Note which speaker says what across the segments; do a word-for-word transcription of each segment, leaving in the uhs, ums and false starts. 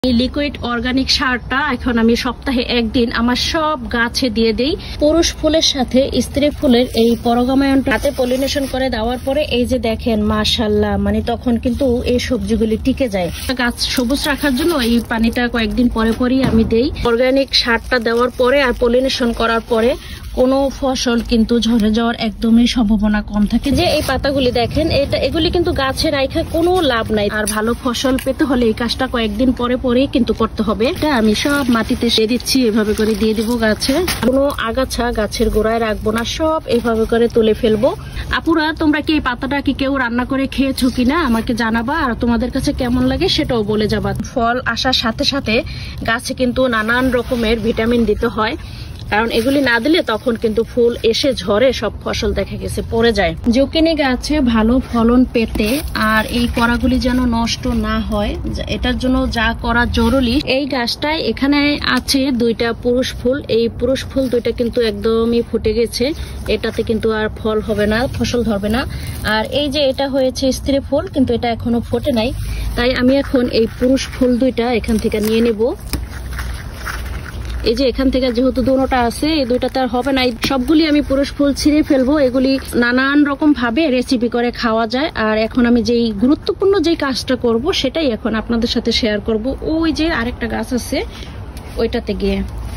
Speaker 1: এই liquid organic সারটা এখন আমি সপ্তাহে একদিন আমার সব গাছে দিয়ে দেই। পুরুষ ফুলের সাথে স্ত্রী ফুলের এই পরাগায়নটা হাতে পলিনেশন করে দেওয়ার পরে এই যে দেখেন মাশাআল্লাহ, মানে তখন কিন্তু এই সবজিগুলি টিকে যায়। গাছ সবুজ রাখার জন্য এই পানিটা কয়েকদিন পরে পরেই আমি দেই। অর্গানিক সারটা দেওয়ার পরে আর পলিনেশন করার পরে কোনো ফসল কিন্তু ঝরে যাওয়ার একদমই সম্ভাবনা কম থাকে। যে এই পাতাগুলি দেখেন, এটা এগুলি কিন্তু গাছে রাখা কোনো লাভ নাই। আর ভালো ফসল পেতে হলে এই কাজটা কয়েকদিন পরে পরে কিন্তু করতে হবে। এটা আমি সব মাটিতে দিয়ে দিচ্ছি, এভাবে করে দিয়ে দিব গাছে। কোনো আগাছা গাছের গোড়ায় রাখবো না, সব এভাবে করে তুলে ফেলবো। আপুরা, তোমরা কি এই পাতাটা কি কেউ রান্না করে খেয়েছো কিনা আমাকে জানাবা, আর তোমাদের কাছে কেমন লাগে সেটাও বলে যাবা। ফল আসার সাথে সাথে গাছে কিন্তু নানান রকমের ভিটামিন দিতে হয়, কারণ এগুলি না দিলে তখন কিন্তু ফুল এসে ঝরে সব ফসল দেখা গেছে পড়ে যায়। জুকিনি গাছে ভালো ফলন পেতে আর এই কড়াগুলি যেন নষ্ট না হয়, এটার জন্য যা করা জরুরি, এই গাছটায় এখানে আছে দুইটা পুরুষ ফুল। এই পুরুষ ফুল দুইটা কিন্তু একদমই ফুটে গেছে, এটাতে কিন্তু আর ফল হবে না, ফসল ধরবে না। আর এই যে এটা হয়েছে স্ত্রী ফুল, কিন্তু এটা এখনো ফোটে নাই। তাই আমি এখন এই পুরুষ ফুল দুইটা এখান থেকে নিয়ে নেব। এই যে এখান থেকে যেহেতু দুটোটা আছে, এই দুইটাতে আর হবে না, সবগুলি আমি পুরুষ ফুল ছিঁড়ে ফেলবো। এগুলি নানান রকম ভাবে রেসিপি করে খাওয়া যায়। আর এখন আমি যেই গুরুত্বপূর্ণ যেই কাজটা করব সেটাই এখন আপনাদের সাথে শেয়ার করব। ওই যে আরেকটা গাছ আছে ওইটাতে গিয়ে,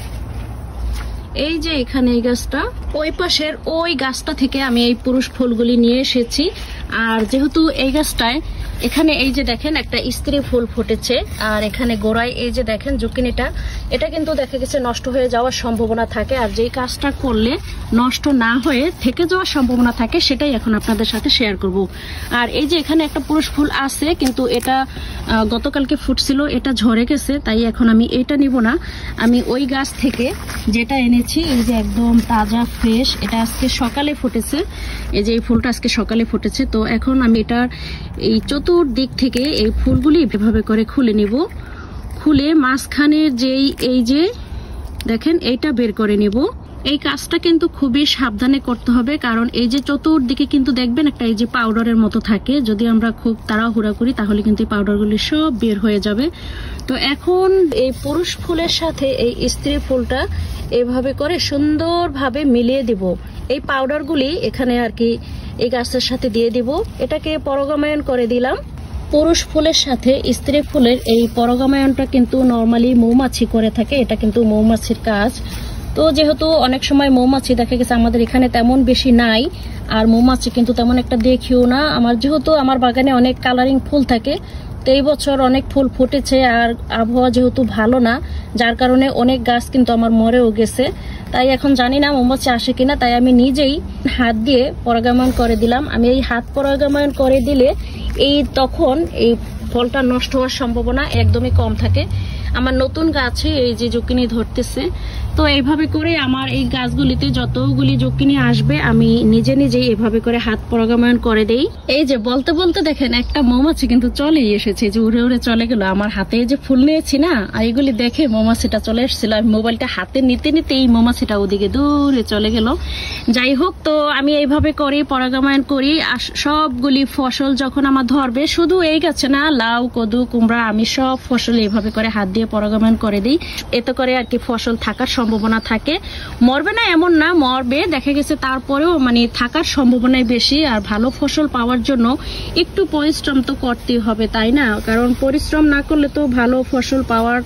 Speaker 1: এই যে এখানে এই গাছটা, ওই পাশের ওই গাছটা থেকে আমি এই পুরুষ ফুলগুলি নিয়ে এসেছি। আর যেহেতু এই গাছটায় এখানে এই যে দেখেন একটা স্ত্রী ফুল ফুটেছে, আর এখানে গোড়ায় এই যে দেখেন জুকিনিটা, এটা কিন্তু দেখা গেছে নষ্ট হয়ে যাওয়ার সম্ভাবনা থাকে। আর যেই কাজটা করলে নষ্ট না হয়ে থেকে যাওয়ার সম্ভাবনা থাকে সেটাই এখন আপনাদের সাথে শেয়ার করব। আর এই যে এখানে একটা পুরুষ ফুল আছে, কিন্তু এটা গতকালকে ফুটছিল, এটা ঝরে গেছে, তাই এখন আমি এটা নিব না। আমি ওই গাছ থেকে যেটা এনেছি, এই যে একদম তাজা ফ্রেশ, এটা আজকে সকালে ফুটেছে। এই যে এই ফুলটা আজকে সকালে ফুটেছে। তো এখন আমি এটার এই চতুর্দিক থেকে এই ফুলগুলি এভাবে করে খুলে নিব। খুলে মাঝখানের যেই এই যে দেখেন এইটা বের করে নিব। এই কাজটা কিন্তু খুবই সাবধানে করতে হবে, কারণ এই যে চতুর্দিকে কিন্তু দেখবেন একটা এই যে পাউডারের মতো থাকে, যদি আমরা খুব তাড়াহুড়া করি তাহলে কিন্তু এই পাউডারগুলি সব বের হয়ে যাবে। তো এখন এই পুরুষ ফুলের সাথে এই স্ত্রী ফুলটা এভাবে করে সুন্দরভাবে মিলিয়ে দিব। এই পাউডারগুলি এখানে আর কি এই গাছের সাথে দিয়ে দিব। এটাকে পরাগায়ন করে দিলাম। পুরুষ ফুলের সাথে স্ত্রী ফুলের এই পরাগায়নটা কিন্তু নর্মালি মৌমাছি করে থাকে, এটা কিন্তু মৌমাছির কাজ। তো যেহেতু অনেক সময় মৌমাছি দেখা গেছে আমাদের এখানে তেমন বেশি নাই, আর মৌমাছি কিন্তু তেমন একটা দেখিও না। আমার যেহেতু আমার বাগানে অনেক কালারিং ফুল থাকে, তো এই বছর অনেক ফুল ফুটেছে, আর আবহাওয়া যেহেতু ভালো না, যার কারণে অনেক গাছ কিন্তু আমার মরেও গেছে। তাই এখন জানি না মৌমাছি আসে কিনা, তাই আমি নিজেই হাত দিয়ে পরাগায়ন করে দিলাম। আমি এই হাত পরাগায়ন করে দিলে এই তখন এই ফলটা নষ্ট হওয়ার সম্ভাবনা একদমই কম থাকে। আমার নতুন গাছে এই যে জুকিনি ধরতেছে, তো এইভাবে করে আমার এই গাছগুলিতে যতগুলি জুকিনি আসবে আমি নিজে নিজেই এভাবে করে হাত পরাগায়ন করে দেই। এই যে বলতে বলতে দেখেন একটা মৌমাছি কিন্তু চলেই এসেছে, যে উড়ে উড়ে চলে গেল। আমার হাতে যে ফুল নিয়েছি না, আর এগুলি দেখে মৌমাছিটা চলে এসেছিল। আমি মোবাইলটা হাতে নিতে নিতে এই মৌমাছিটা ওদিকে দূরে চলে গেল। যাই হোক, তো আমি এইভাবে করি, পরাগায়ন করি। আর সবগুলি ফসল যখন আমার ধরবে, শুধু এই গাছে না, লাউ, কদু, কুমড়া, আমি সব ফসল এইভাবে করে হাত দিয়ে পরাগায়ন করে দিই। এতে করে আর কি ফসল থাকার সম্ভাবনা থাকে। মরবে না এমন না, মরবে দেখা গেছে, তারপরেও মানে থাকার সম্ভাবনাই বেশি। আর ভালো ফসল পাওয়ার জন্য একটু পরিশ্রম তো করতেই হবে, তাই না? কারণ পরিশ্রম না করলে তো ভালো ফসল পাওয়ার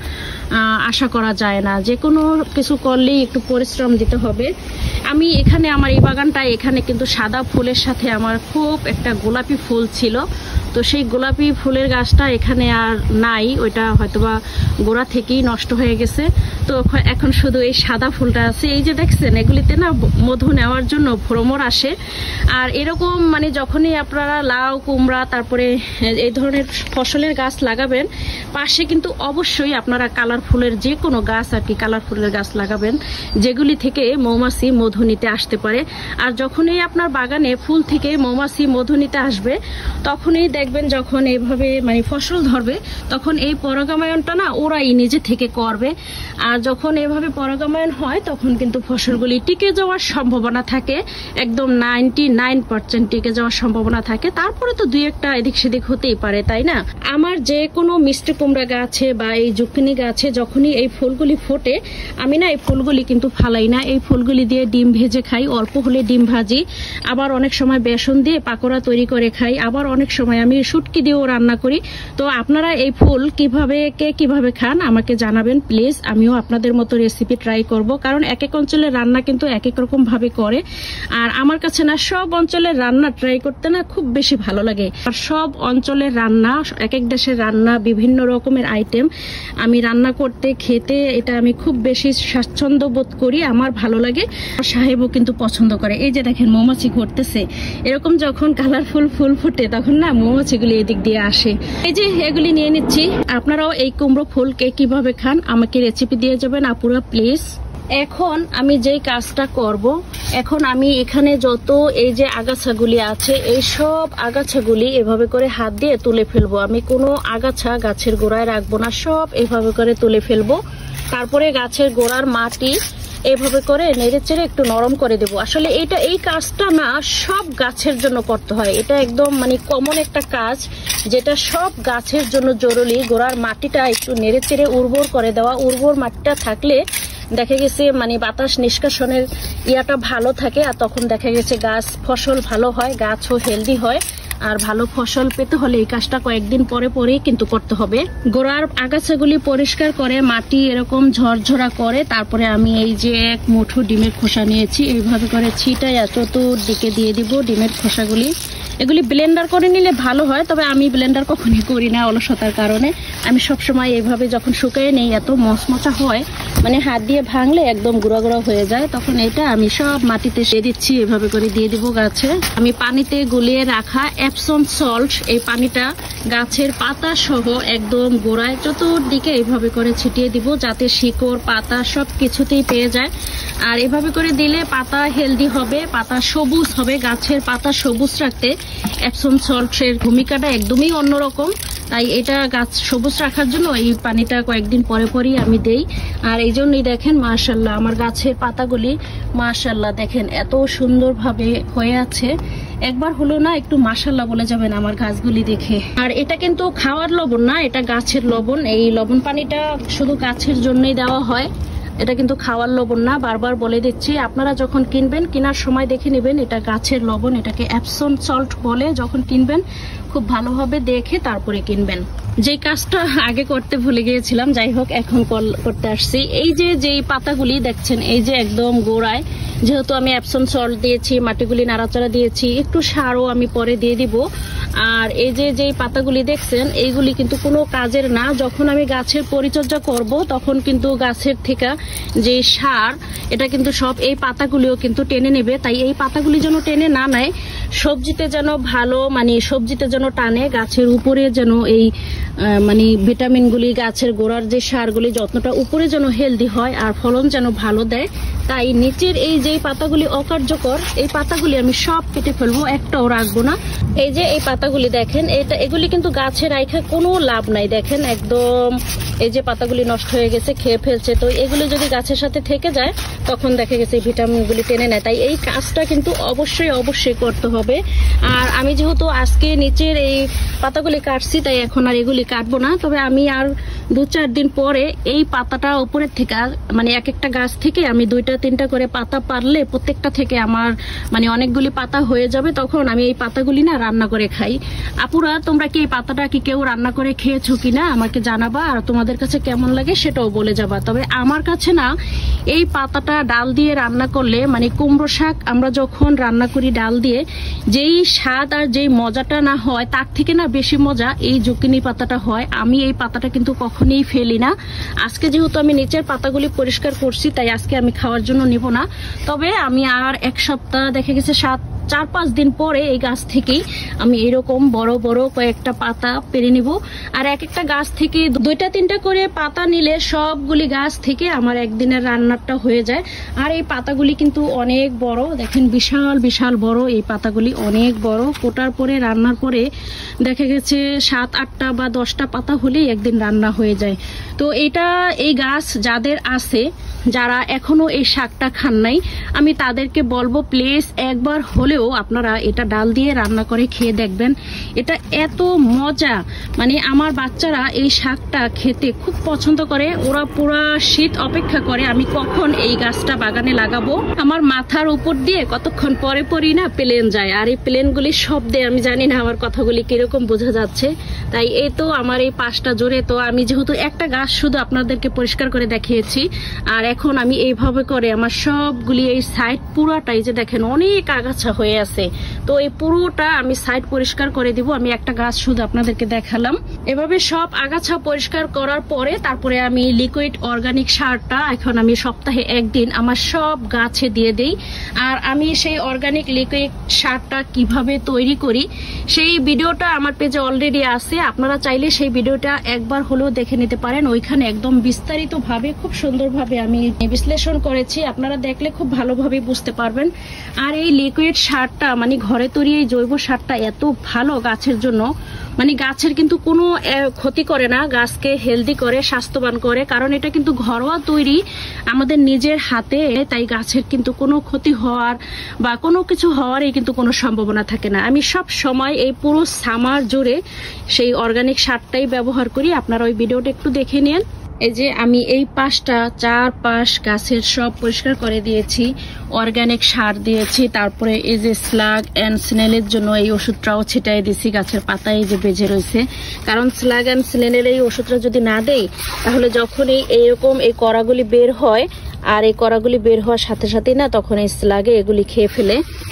Speaker 1: আশা করা যায় না। যে কোনো কিছু করলেই একটু পরিশ্রম দিতে হবে। আমি এখানে আমার এই বাগানটায় এখানে কিন্তু সাদা ফুলের সাথে আমার খুব একটা গোলাপি ফুল ছিল, তো সেই গোলাপি ফুলের গাছটা এখানে আর নাই, ওইটা হয়তোবা গোড়া থেকেই নষ্ট হয়ে গেছে। তো এখন শুধু এই সাদা ফুলটা আছে। এই যে দেখছেন, এগুলিতে না মধু নেওয়ার জন্য ভ্রমর আসে। আর এরকম মানে যখনই আপনারা লাউ, কুমড়া, তারপরে এই ধরনের ফসলের গাছ লাগাবেন, পাশে কিন্তু অবশ্যই আপনারা কালার ফুলের যে কোনো গাছ আর কি কালার ফুলের গাছ লাগাবেন, যেগুলি থেকে মৌমাছি মধু নিতে আসতে পারে। আর যখনই আপনার বাগানে ফুল থেকে মৌমাছি মধু নিতে আসবে, তখনই দেখবেন যখন এইভাবে মানে ফসল ধরবে তখন এই পরাগায়নটা না ওরাই নিজে থেকে করবে। আর যখন এভাবে পরাগায়ন হয় তখন কিন্তু ফসলগুলি টিকে যাওয়ার সম্ভাবনা থাকে, একদম নাইনটি নাইন পার্সেন্ট টিকে যাওয়ার সম্ভাবনা থাকে। তারপরে তো দুই একটা এদিক সেদিক হতেই পারে, তাই না? আমার যে কোনো মিষ্টি কুমড়া গাছে বা এই জুকিনি গাছে যখনই এই ফুলগুলি ফোটে, আমি না এই ফুলগুলি কিন্তু ফালাই না, এই ফুলগুলি দিয়ে ডিম ভেজে খাই, অল্প হলে ডিম ভাজি, আবার অনেক সময় বেসন দিয়ে পাকোড়া তৈরি করে খাই, আবার অনেক সময় আমি শুটকি দিয়েও রান্না করি। তো আপনারা এই ফুল কিভাবে কে কিভাবে খান আমাকে জানাবেন প্লিজ, আমিও আপনাদের মতো রেসিপি ট্রাই করব। কারণ এক এক অঞ্চলের রান্না কিন্তু এক এক রকম ভাবে করে, আর আমার কাছে না সব অঞ্চলের রান্না ট্রাই করতে না খুব বেশি ভালো লাগে। আর সব অঞ্চলের রান্না, এক এক দেশের রান্না, বিভিন্ন রকমের আইটেম আমি রান্না করতে খেতে এটা আমি খুব বেশি স্বাচ্ছন্দ্য বোধ করি, আমার ভালো লাগে। সাহেবও কিন্তু পছন্দ করে। এই যে দেখেন মৌমাছি ঘুরতেছে, এরকম যখন কালারফুল ফুল ফুটে তখন না মৌমাছিগুলি এদিক দিয়ে আসে। এই যে এগুলি নিয়ে নিচ্ছি। আপনারাও এই কুমড়ো ফুল কে কিভাবে খান আমাকে রেসিপি দিয়ে যাবেন আপুরা প্লিজ। এখন আমি যেই কাজটা করব, এখন আমি এখানে যত এই যে আগাছাগুলি আছে এই সব আগাছাগুলি এভাবে করে হাত দিয়ে তুলে ফেলবো। আমি কোনো আগাছা গাছের গোড়ায় রাখবো না, সব এভাবে করে তুলে ফেলবো। তারপরে গাছের গোড়ার মাটি এভাবে করে নেড়ে চেড়ে একটু নরম করে দেবো। আসলে এটা এই কাজটা না সব গাছের জন্য করতে হয়, এটা একদম মানে কমন একটা কাজ যেটা সব গাছের জন্য জরুরি। গোড়ার মাটিটা একটু নেড়ে চেড়ে উর্বর করে দেওয়া। উর্বর মাটিটা থাকলে দেখা গেছে মানে বাতাস নিষ্কাশনের ইয়াটা ভালো থাকে, আর তখন দেখা গেছে গাছ ফসল ভালো হয়, গাছও হেলদি হয়। আর ভালো ফসল পেতে হলে এই কাজটা কয়েকদিন পরে পরেই কিন্তু করতে হবে। গোড়ার আগাছাগুলি পরিষ্কার করে মাটি এরকম ঝরঝরা করে তারপরে আমি এই যে এক মুঠো ডিমের খোসা নিয়েছি, এইভাবে করে ছিটাই চতুর্দিকে দিয়ে দিব ডিমের খোসাগুলি। এগুলি ব্লেন্ডার করে নিলে ভালো হয়, তবে আমি ব্লেন্ডার কখনই করি না অলসতার কারণে। আমি সবসময় এইভাবে যখন শুকিয়ে নেই এত মচমচা হয়, মানে হাত দিয়ে ভাঙলে একদম গুঁড়া গুঁড়া হয়ে যায়, তখন এটা আমি সব মাটিতে দিয়ে দিচ্ছি, এভাবে করে দিয়ে দিব গাছে। আমি পানিতে গুলিয়ে রাখা এপসম সল্ট, এই পানিটা গাছের পাতা সহ একদম গোড়ায় চতুর্দিকে এইভাবে করে ছিটিয়ে দিব যাতে শিকড় পাতা সব কিছুতেই পেয়ে যায়। আর এভাবে করে দিলে পাতা হেলদি হবে, পাতা সবুজ হবে। গাছের পাতা সবুজ রাখতে এপসম সল্টের ভূমিকাটা একদমই অন্যরকম, তাই এটা গাছ সবুজ রাখার জন্য এই পানিটা কয়েকদিন পরে পরেই আমি দেই। আর এই জন্যই দেখেন মাশাআল্লাহ আমার গাছের পাতাগুলি মাশাআল্লাহ দেখেন এত সুন্দরভাবে হয়ে আছে। একবার হলো না একটু মাশাআল্লাহ বলে যাবেন আমার গাছগুলি দেখে। আর এটা কিন্তু খাওয়ার লবণ না, এটা গাছের লবণ। এই লবণ পানিটা শুধু গাছের জন্যই দেওয়া হয়, এটা কিন্তু খাওয়ার লবণ না, বারবার বলে দিচ্ছি। আপনারা যখন কিনবেন কেনার সময় দেখে নেবেন এটা গাছের লবণ, এটাকে এপসম সল্ট বলে। যখন কিনবেন খুব ভালোভাবে দেখে তারপরে কিনবেন। যে কাজটা আগে করতে ভুলে গিয়েছিলাম, যাই হোক এখন করতে আসছি। এই যে যেই পাতাগুলি দেখছেন এই যে একদম গোড়ায়, যেহেতু আমি এপসম সল্ট দিয়েছি, মাটিগুলি নাড়াচাড়া দিয়েছি, একটু সারও আমি পরে দিয়ে দিব। আর এই যে যেই পাতাগুলি দেখছেন এইগুলি কিন্তু কোনো কাজের না। যখন আমি গাছের পরিচর্যা করব তখন কিন্তু গাছের থেকে যে সার এটা কিন্তু সব এই পাতাগুলিও কিন্তু টেনে নেবে, তাই এই পাতাগুলি যেন টেনে না নেয়, সবজিতে যেন ভালো মানে সবজিতে যেন টানে, গাছের উপরে যেন এই মানে ভিটামিনগুলি গাছের গোড়ার যে সারগুলি যত্নটা উপরে যেন হেলদি হয় আর ফলন যেন ভালো দেয়। তাই নিচের এই যে পাতাগুলি অকার্যকর এই পাতাগুলি আমি সব কেটে ফেলবো, একটাও রাখবো না। এই যে এই পাতাগুলি দেখেন এটা এগুলি কিন্তু গাছে রাখা কোনো লাভ নাই, দেখেন একদম এই যে পাতাগুলি নষ্ট হয়ে গেছে, খেয়ে ফেলছে। তো এগুলি যদি গাছের সাথে থেকে যায় তখন দেখা গেছে ভিটামিনগুলি টেনে নেয়, তাই এই কাজটা কিন্তু অবশ্যই অবশ্যই করতে হবে। আর আমি যেহেতু আজকে নিচের এই পাতাগুলি কাটছি তাই এখন আর এগুলি কাটবো না, তবে আমি আর দু চার দিন পরে এই পাতাটা উপরের থেকে মানে এক একটা গাছ থেকে আমি দুইটা তিনটা করে পাতা পারলে প্রত্যেকটা থেকে আমার মানে অনেকগুলি পাতা হয়ে যাবে, তখন আমি এই পাতাগুলি না রান্না করে খাই। আপুরা তোমরা কি এই পাতাটা কি কেউ রান্না করে খেয়েছো কিনা আমাকে জানাবা, আর তোমাদের কাছে কেমন লাগে সেটাও বলে যাবা। তবে আমার কাছে না এই পাতাটা ডাল দিয়ে রান্না করলে মানে কুমড়ো শাক আমরা যখন রান্না করি ডাল দিয়ে যেই স্বাদ আর যেই মজাটা না হয় তার থেকে না বেশি মজা এই জুকিনি পাতাটা হয়। আমি এই পাতাটা কিন্তু কখনোই ফেলি না। আজকে যেহেতু আমি নিচের পাতাগুলি পরিষ্কার করছি তাই আজকে আমি খাওয়ার জন্য নেব না, তবে আমি আর এক সপ্তাহ দেখা গেছে সাত চার পাঁচ দিন পরে এই গাছ থেকেই আমি এরকম বড় বড় কয়েকটা পাতা পেরে নিব। আর এক একটা গাছ থেকে দুইটা তিনটা করে পাতা নিলে সবগুলি গাছ থেকে আমার একদিনের রান্নাটা হয়ে যায়। আর এই পাতাগুলি কিন্তু অনেক বড়, দেখেন বিশাল বিশাল বড় এই পাতাগুলি, অনেক বড়। কোটার পরে রান্নার পরে দেখা গেছে সাত আটটা বা দশটা পাতা হলেই একদিন রান্না হয়ে যায়। তো এটা এই গাছ যাদের আছে, যারা এখনো এই শাকটা খান নাই, আমি তাদেরকে বলবো প্লিজ একবার হলেও আপনারা এটা ডাল দিয়ে রান্না করে খেয়ে দেখবেন। এটা এত মজা, মানে আমার বাচ্চারা এই শাকটা খেতে খুব পছন্দ করে। ওরা পুরা শীত অপেক্ষা করে আমি কখন এই গাছটা বাগানে লাগাবো। আমার মাথার উপর দিয়ে কতক্ষণ পরে পরই না প্লেন যায়, আর এই প্লেনগুলির শব্দে আমি জানি না আমার কথাগুলি কিরকম বোঝা যাচ্ছে। তাই এই তো আমার এই পাঁচটা জোরে, তো আমি যেহেতু একটা গাছ শুধু আপনাদেরকে পরিষ্কার করে দেখিয়েছি, আর এখন আমি এইভাবে করে আমার সবগুলি এই সাইড পুরাটাই যে দেখেন অনেক আগাছা হয়ে আছে, তো এই পুরোটা আমি সাইড পরিষ্কার করে দিব। আমি একটা গাছ শুধু আপনাদেরকে দেখালাম। এভাবে সব আগাছা পরিষ্কার করার পরে তারপরে আমি লিকুইড অর্গানিক সারটা এখন আমি সপ্তাহে একদিন আমার সব গাছে দিয়ে দেই। আর আমি সেই অর্গানিক লিকুইড সারটা কিভাবে তৈরি করি সেই ভিডিওটা আমার পেজে অলরেডি আছে, আপনারা চাইলে সেই ভিডিওটা একবার হলেও দেখে নিতে পারেন। ওইখানে একদম বিস্তারিত ভাবে খুব সুন্দরভাবে আমি বিশ্লেষণ করেছি, আপনারা দেখলে খুব ভালোভাবে বুঝতে পারবেন। আর এই লিকুইড সারটা মানে ঘরে তৈরি এই জৈব সারটা এত ভালো গাছের জন্য, মানে গাছের কিন্তু কোনো ক্ষতি করে না, গাছকে হেলদি করে, স্বাস্থ্যবান করে, কারণ এটা কিন্তু ঘরোয়া তৈরি আমাদের নিজের হাতে। তাই গাছের কিন্তু কোনো ক্ষতি হওয়ার বা কোনো কিছু হওয়ারই কিন্তু কোনো সম্ভাবনা থাকে না। আমি সব সময় এই পুরো সামার জুড়ে সেই অর্গানিক সারটাই ব্যবহার করি, আপনারা ওই ভিডিওটা একটু দেখে নিন। এই যে আমি এই পাশটা চার পাশ গাছের সব পরিষ্কার করে দিয়েছি, অর্গানিক সার দিয়েছি, তারপরে এই যে স্লাগ অ্যান্ড স্নেলের জন্য এই ওষুধটাও ছিটাই দিছি গাছের পাতায় যে বেজে রয়েছে। কারণ স্লাগ অ্যান্ড স্নেলের এই ওষুধটা যদি না দেই তাহলে যখনই এইরকম এই কড়াগুলি বের হয়, আর এই কড়াগুলি বের হওয়ার সাথে সাথেই না তখন এই স্লাগে এগুলি খেয়ে ফেলে,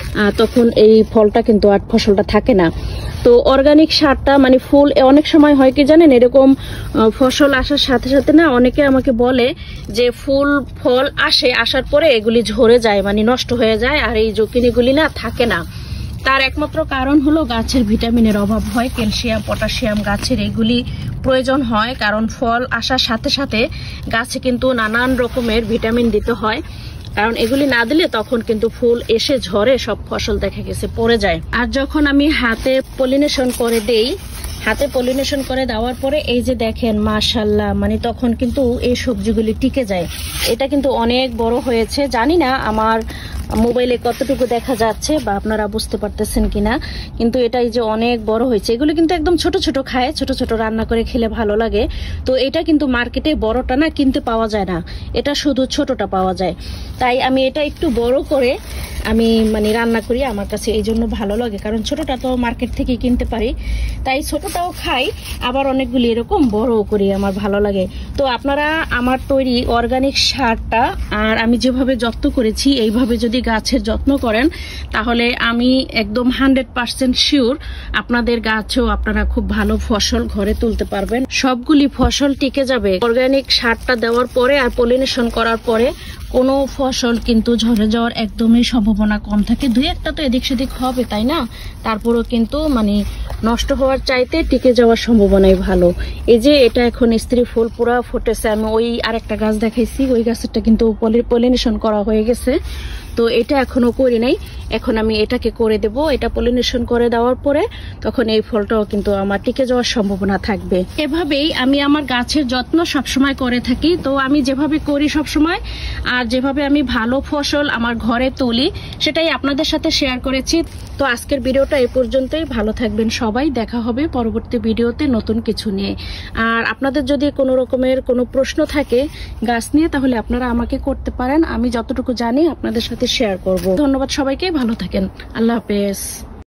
Speaker 1: তখন এই ফলটা কিন্তু আর ফসলটা থাকে না। তো অর্গানিক সারটা মানে ফুল অনেক সময় হয় কি জানেন, এরকম ফসল আসার সাথে সাথে না অনেকে আমাকে বলে যে ফুল ফল আসে, আসার পরে এগুলি ঝরে যায়, মানে নষ্ট হয়ে যায়, আর এই জকিনিগুলি না থাকে না। তার একমাত্র কারণ হলো গাছের ভিটামিনের অভাব হয়, ক্যালসিয়াম পটাশিয়াম গাছের এগুলি প্রয়োজন হয়, কারণ ফল আসার সাথে সাথে গাছে কিন্তু নানান রকমের ভিটামিন দিতে হয়, কারণ এগুলি না দিলে তখন কিন্তু ফুল এসে ঝরে সব ফসল দেখা গেছে পড়ে যায়। আর যখন আমি হাতে পলিনেশন করে দেই, হাতে পলিনেশন করে দেওয়ার পরে এই যে দেখেন মাশাআল্লাহ, মানে তখন কিন্তু এই সবজিগুলি টিকে যায়। এটা কিন্তু অনেক বড় হয়েছে, জানি না আমার মোবাইলে কতটুকু দেখা যাচ্ছে বা আপনারা বুঝতে পারতেছেন কিনা, কিন্তু এটাই যে অনেক বড় হয়েছে। এগুলো কিন্তু একদম ছোট ছোট খায়, ছোট ছোট রান্না করে খেলে ভালো লাগে। তো এটা কিন্তু মার্কেটে বড়টা না কিনতে পাওয়া যায় না, এটা শুধু ছোটটা পাওয়া যায়। তাই আমি এটা একটু বড় করে আমি মানে রান্না করি, আমার কাছে এই জন্য ভালো লাগে, কারণ ছোটটা তো মার্কেট থেকে কিনতে পারি, তাই ছোটটাও খাই, আবার অনেকগুলি এরকম বড়ও করি, আমার ভালো লাগে। তো আপনারা আমার তৈরি অর্গানিক সারটা আর আমি যেভাবে যত্ন করেছি এইভাবে যদি গাছের যত্ন করেন তাহলে আমি একদম হান্ড্রেড পার্সেন্ট শিওর আপনাদের গাছেও আপনারা খুব ভালো ফসল ঘরে তুলতে পারবেন, সবগুলি ফসল টিকে যাবে। অর্গানিক সারটা দেওয়ার পরে আর পলিনেশন করার পরে কোনো ফসল কিন্তু ঝরে যাওয়ার একদমই সম্ভাবনা কম থাকে। দুই একটা তো এদিক সেদিক হবে, তাই না, তারপরও কিন্তু মানে নষ্ট হওয়ার চাইতে টিকে যাওয়ার সম্ভাবনাই ভালো। এই যে এটা এখন স্ত্রী ফুল পুরা ফুটেছে, আমি ওই আরেকটা গাছ দেখাইছি, ওই গাছেরটা কিন্তু পলিনেশন করা হয়ে গেছে, তো এটা এখনো করি নাই, এখন আমি এটাকে করে দেব। এটা পলিনেশন করে দেওয়ার পরে তখন এই ফলটাও কিন্তু আমার টিকে যাওয়ার সম্ভাবনা থাকবে। এভাবেই আমি আমার গাছের যত্ন সবসময় করে থাকি। তো আমি যেভাবে করি সবসময় আর যেভাবে আমি ভালো ফসল আমার ঘরে তুলি সেটাই আপনাদের সাথে শেয়ার করেছি। তো আজকের ভিডিওটা এই পর্যন্তই, ভালো থাকবেন সবাই, দেখা হবে পরবর্তী ভিডিওতে নতুন কিছু নিয়ে। আর আপনাদের যদি কোনো রকমের কোনো প্রশ্ন থাকে গাছ নিয়ে তাহলে আপনারা আমাকে করতে পারেন, আমি যতটুকু জানি আপনাদের সাথে শেয়ার করব। ধন্যবাদ সবাইকে, ভালো থাকেন, আল্লাহ হাফেজ।